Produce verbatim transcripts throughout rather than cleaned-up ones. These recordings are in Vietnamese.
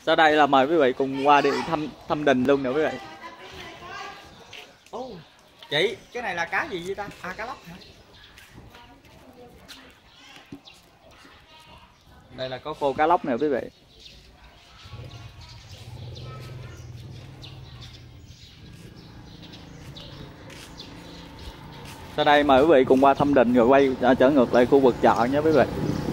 Sau đây là mời quý vị cùng qua đi thăm thăm đình luôn nè quý vị. Ồ, chị, cái này là cá gì vậy ta? À, cá lóc hả? Đây là có cô cá lóc nè quý vị. Sau đây mời quý vị cùng qua thăm đình rồi quay à, trở ngược lại khu vực chợ nhé quý vị.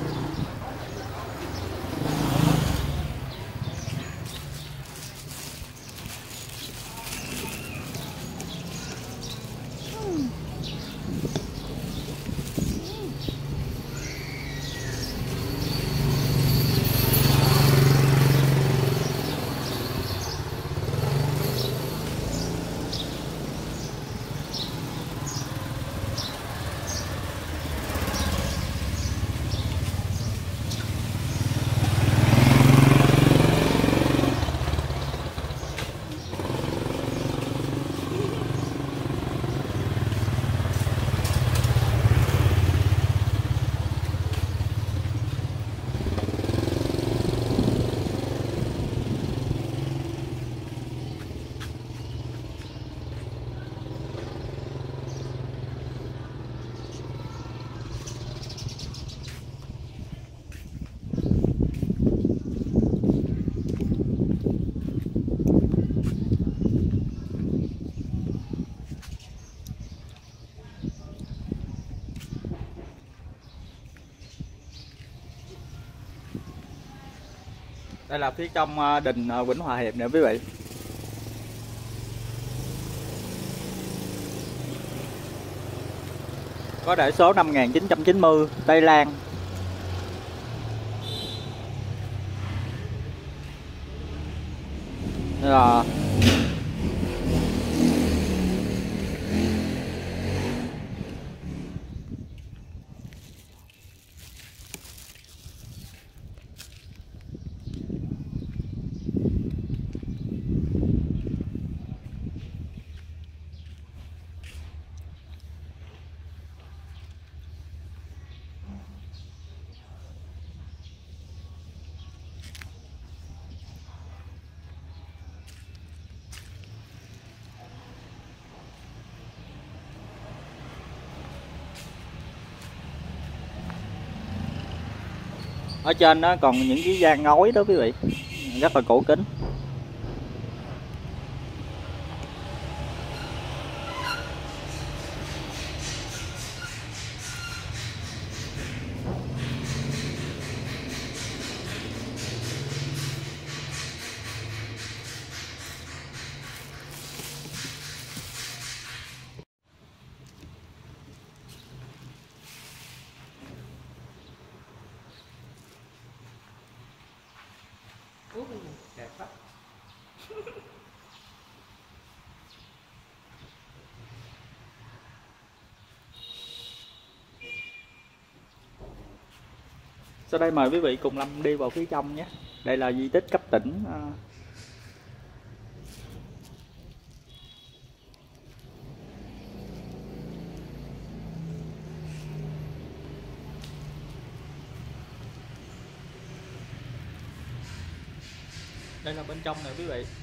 Đây là phía trong đình Vĩnh Hòa Hiệp nè quý vị. Có để số năm một nghìn chín trăm chín mươi Tây Lan. Đây là ở trên đó còn những cái gian ngói đó quý vị, rất là cổ kính. Ủa, đẹp quá. Sau đây mời quý vị cùng Lâm đi vào phía trong nhé. Đây là di tích cấp tỉnh. Đây là bên trong nè quý vị.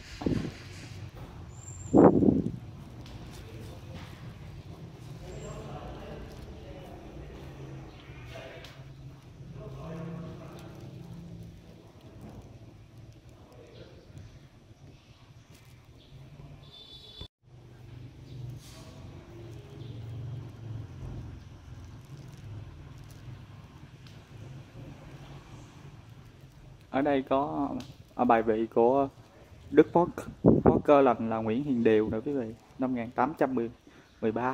Ở đây có ở bài vị của Đức Phó Phó Cơ Lành là Nguyễn Hiền Điều nè quý vị, năm một nghìn tám trăm mười ba.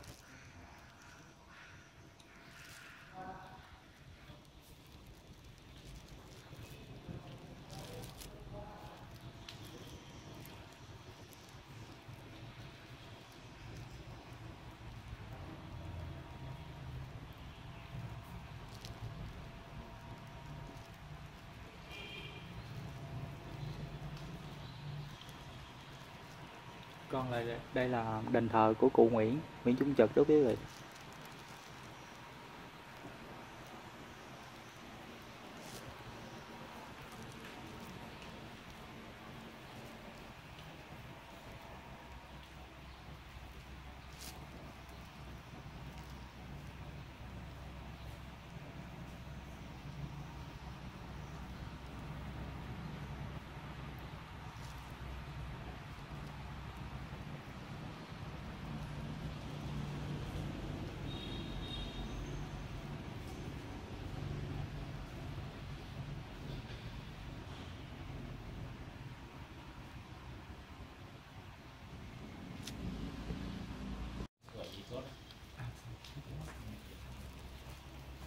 Còn lại đây là đền thờ của cụ Nguyễn, Nguyễn Trung Trực đó quý vị.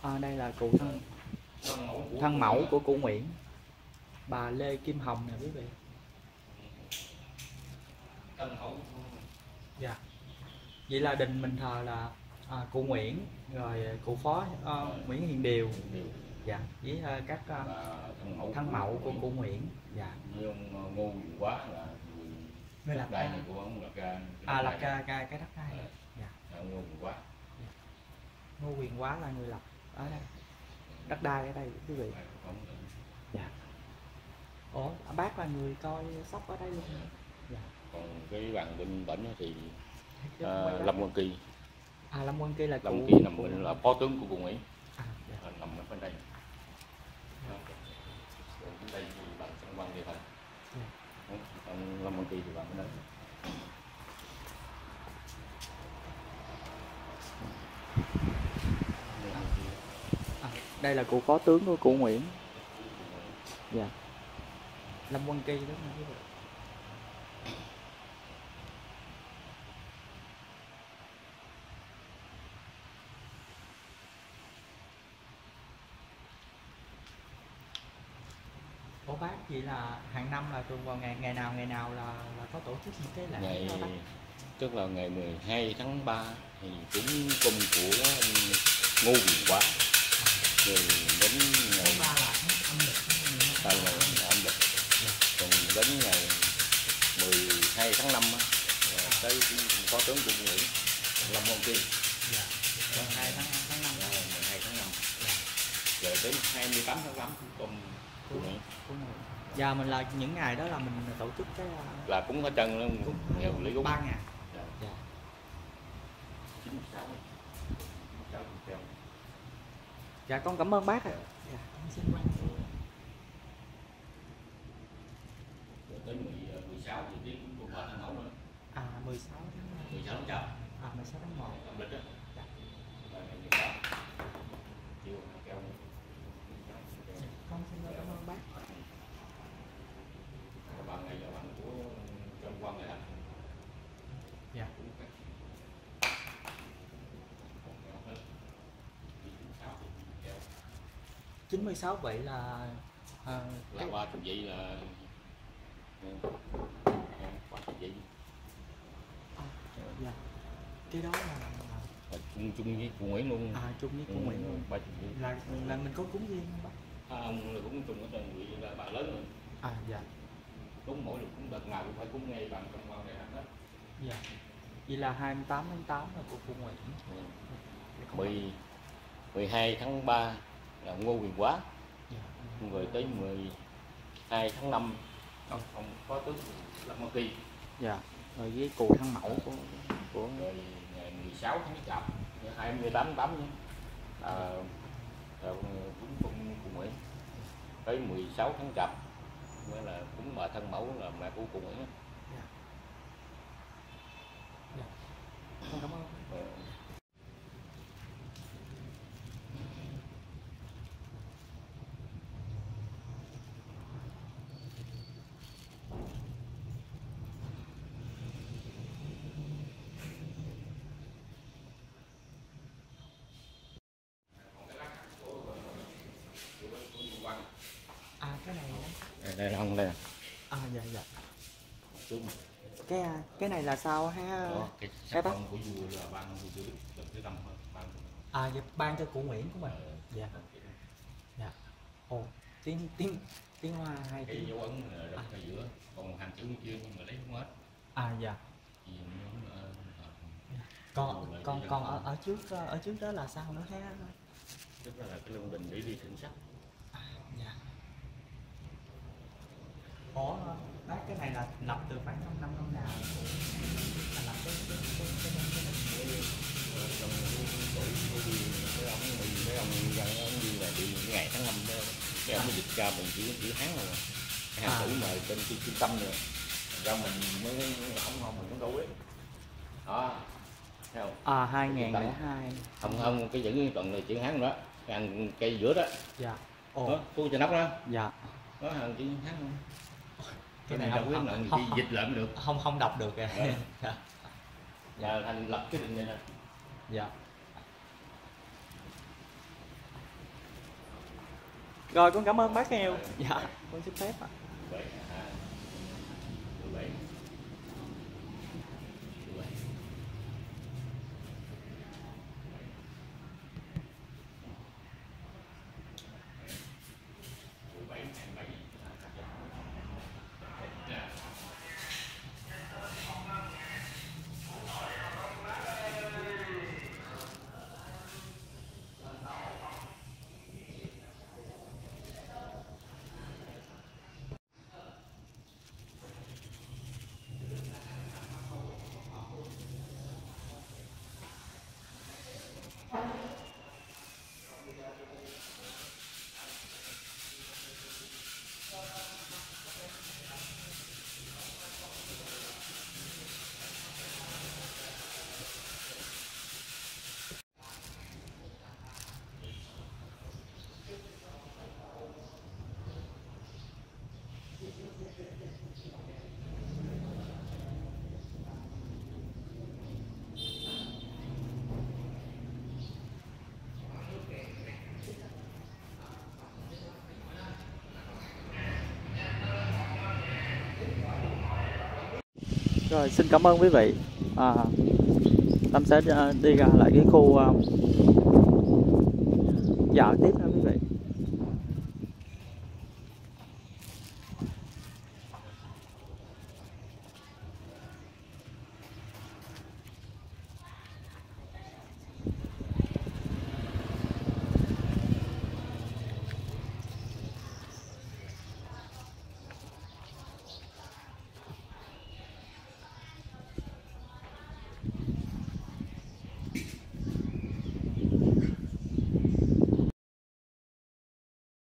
À, đây là cụ thân thân mẫu của thân mẫu của cụ Nguyễn, bà Lê Kim Hồng nè quý vị. thân mẫu. Dạ. Vậy là đình mình thờ là à, cụ Nguyễn, rồi cụ phó à, Nguyễn Hiền Điều. Dạ. Với à, các à, thân mẫu, thân mẫu của cụ Nguyễn. Dạ. Với ông Ngô Quyền Quá là Người lập đây ra. này của ông lập ra. À, lập ra cái cái đất đai này. Dạ. Ông Ngô Quyền Quá. Ngô Quyền Quá là người lập ở đây. Đất đai ở đây quý vị. Dạ. Ủa, bác là người coi sóc ở đây luôn. Dạ. Còn cái bàn bên bển thì À, uh, Lâm Quang Kỳ. À, Lâm Quang Kỳ là Lâm cụ, Kỳ nằm cụ... bên là phó tướng của cụ Nguyễn. À, dạ. À, nằm ở bên đây. Còn bên đây thì bằng Trần Quang Kỳ thôi. Dạ. Ông Lâm Quang Kỳ thì bằng bên đấy. À, đây là cụ phó tướng của cụ Nguyễn. Dạ. Lâm Quang Kỳ đó nha quý vị. Ủa bác, vậy là hàng năm là thường vào ngày ngày nào ngày nào là là có tổ chức những cái lễ Ngày đó bác? tức là ngày mười hai tháng ba thì cúng cung của Ngô Quyền Quá. Rồi đến ngày Tháng ba là âm lịch. sau này là âm lịch. Còn đến ngày mười hai tháng năm á, tới phó tướng của Nguyễn Lâm Quang Kỳ. Dạ. mười hai tháng tháng năm. mười hai tháng năm. Rồi đến hai mươi tám tháng tám cung của Nguyễn. Giờ mình là những ngày đó là mình tổ chức cái Là cúng hết trơn luôn, nghèo lý cúng. ba ngày. Dạ. chín mươi sáu. Dạ con cảm ơn bác ạ. Dạ, con xin quay. Tới mười sáu thì tiếng cũng ba tháng nữa. À, mười sáu tháng mười sáu tháng chạp. À, mười sáu tháng một. Âm lịch á. Dạ. Chiều keo. Con xin cảm ơn bác. Bạn này là bạn của Trần Quang này. Dạ. chín mươi sáu vậy là à, Là ba chục vị là ba chục vị. À, dạ. Cái đó là, là chung chung với cụ Nguyễn luôn. à chung với cụ Nguyễn luôn. Ba chục vị. Là là mình có cúng riêng không bác? À, ông là cũng chung ở trên vị là bà lớn rồi. À, dạ. Cúng mỗi lần cúng đợt nào cũng phải cúng ngay bằng Trần Quang này hết. Dạ. Vậy là hai mươi tám tháng tám là của cụ Nguyễn. Ừ. mười, mười hai tháng ba là Ngô Quyền Quá. Dạ. Rồi tới mười hai tháng năm ông, ông có tướng Lâm Quang Kỳ. Dạ. Rồi với cụ thân mẫu của của Rồi ngày mười sáu tháng chạp hai mươi tám tháng tám nhé. À, cúng cung cụ Nguyễn. Tới mười sáu tháng chạp nghĩa là cúng bà thân mẫu là mẹ của cụ Nguyễn. Dạ. Dạ. Con cảm ơn. Ừ. À, cái này đó. Đây, đây là ông đây. À, dạ dạ. Đúng. Cái cái này là sao ha? Đó, cái cái bác của vua là ban của vua Đức thứ năm ban. À, dạ, ban cho cụ Nguyễn của mình. Dạ. Dạ. Ồ, tiếng tiếng tiếng Hoa hay Cái tiếng... dấu ấn là rất ở giữa, còn hàng chữ kia nhưng mà lấy không hết. À, dạ. Vì nó, uh, Còn còn còn ở ở trước ở trước đó là sao nữa ha? tức là cái lương đình để đi thỉnh sắc. À, dạ. Ủa, bác cái này là lập từ khoảng năm năm năm nào? Là lập cái cái cái cái cái cái Trong tuổi cái ông cái ông ra ông đi là đi ngày tháng năm đó, cái ông mới dịch ra bằng chữ chữ Hán rồi, cái hàng chữ mà trên cái trung tâm rồi, ra mình mới không không mình cũng đâu biết. Đó, thấy không? À, hai nghìn lẻ hai. Không không cái chữ toàn là chữ Hán đó, cái hàng cây giữa đó. Dạ. Ồ. Đó, khu cho nóc đó. Dạ. Đó hàng chữ Hán không? Cái Cái này này không đâu không, biết là không, gì dịch lại mới được. không không đọc được kìa. Dạ. Dạ. Là thành lập cái định này nè. Dạ. Rồi con cảm ơn bác nhiều. Dạ, con xin phép ạ. Rồi xin cảm ơn quý vị. À, Tâm sẽ đi ra lại cái khu uh, dạo tiếp.